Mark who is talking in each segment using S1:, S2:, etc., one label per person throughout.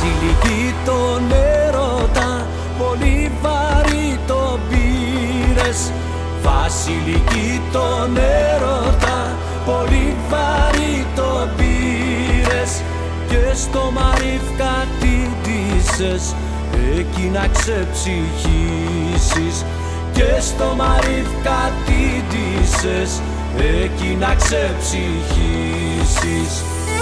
S1: Βασιλική τον έρωτα, πολύ βαρύ το πήρες. Βασιλική τον έρωτα, πολύ βαρύ το πήρες. Και στο Μαρίφ κατήτησες, εκεί να ξεψυχήσεις. Και στο Μαρίφ κατήτησες, εκεί να ξεψυχήσεις.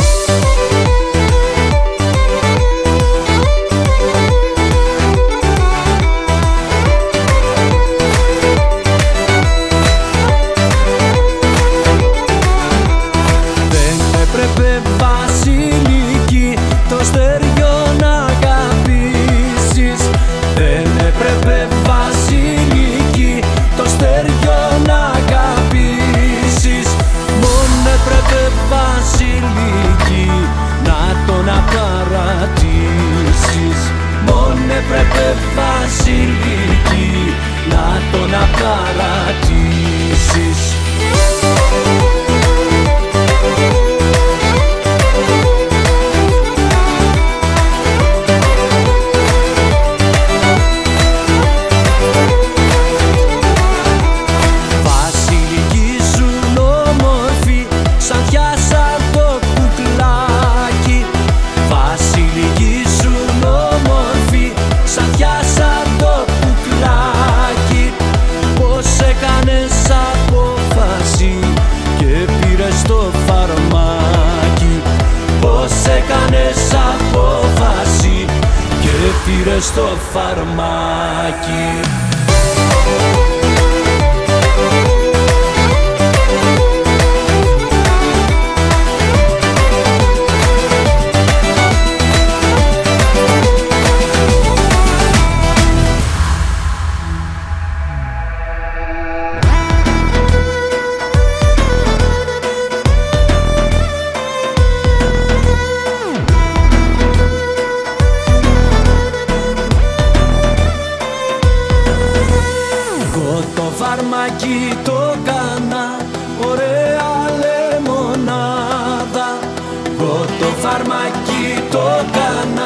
S1: Δεν έπρεπε Βασιλική το στεριό να αγαπήσεις. Δεν έπρεπε Βασιλική το στεριό να αγαπήσεις. Μόνο έπρεπε Βασιλική να τον απαρατήσεις. Μόνο έπρεπε Βασιλική να τον απαρατήσεις. Έκανες απόφαση και πήρες το φαρμάκι. Φαρμάκι το κάνα, ωραία λεμονάδα. Εγώ το φαρμάκι το κάνα,